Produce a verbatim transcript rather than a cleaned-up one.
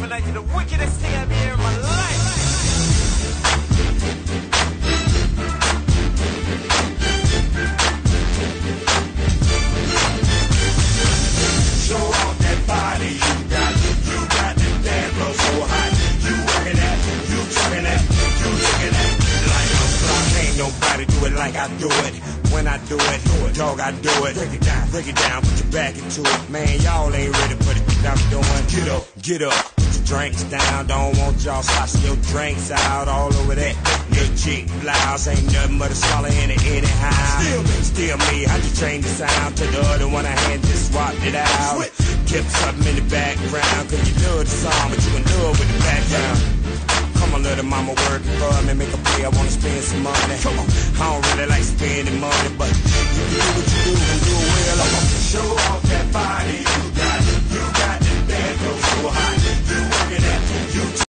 tonight to the wickedest thing I've ever in my life. Show off that body you got. You got the damn flow so hot. You working that, you talking that, you taking that like a clock. Ain't nobody do it like I do it. When I do it, dog, I do it. Break it down, break it down, put your back into it. Man, y'all ain't ready for the shit I'm doing. Get up, get up, put your drinks down. Don't want y'all sloshing your drinks out all over that. Your cheek blouse ain't nothing but a swallow in it anyhow. Still me, still me. I just changed the sound to the other one. I had just swapped it out. Kept something in the background, cause you love the song, but you in love with the background. Come on, little mama, working for me, make a play, I wanna spend some money. Come on, I don't really like spending money, but you can do what you